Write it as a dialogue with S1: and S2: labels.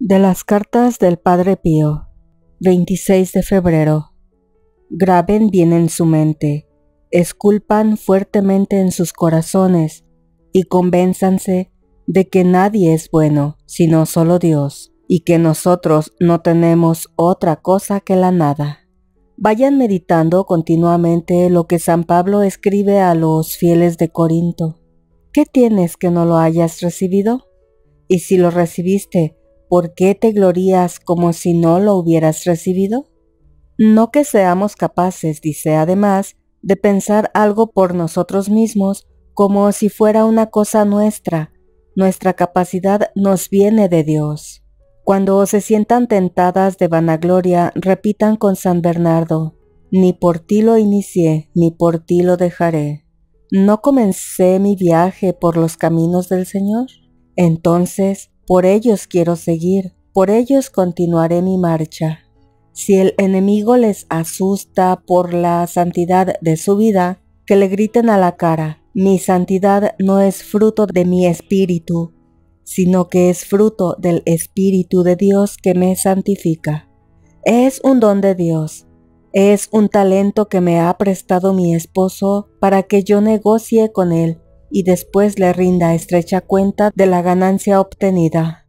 S1: De las cartas del Padre Pío, 26 de febrero. Graben bien en su mente, esculpan fuertemente en sus corazones y convénzanse de que nadie es bueno, sino solo Dios, y que nosotros no tenemos otra cosa que la nada. Vayan meditando continuamente lo que San Pablo escribe a los fieles de Corinto. ¿Qué tienes que no lo hayas recibido? Y si lo recibiste, ¿por qué te glorías como si no lo hubieras recibido? No que seamos capaces, dice además, de pensar algo por nosotros mismos como si fuera una cosa nuestra. Nuestra capacidad nos viene de Dios. Cuando se sientan tentadas de vanagloria, repitan con San Bernardo: ni por ti lo inicié, ni por ti lo dejaré. ¿No comencé mi viaje por los caminos del Señor? Entonces, por ellos quiero seguir, por ellos continuaré mi marcha. Si el enemigo les asusta por la santidad de su vida, que le griten a la cara: mi santidad no es fruto de mi espíritu, sino que es fruto del Espíritu de Dios que me santifica. Es un don de Dios, es un talento que me ha prestado mi esposo para que yo negocie con él y después le rinda estrecha cuenta de la ganancia obtenida.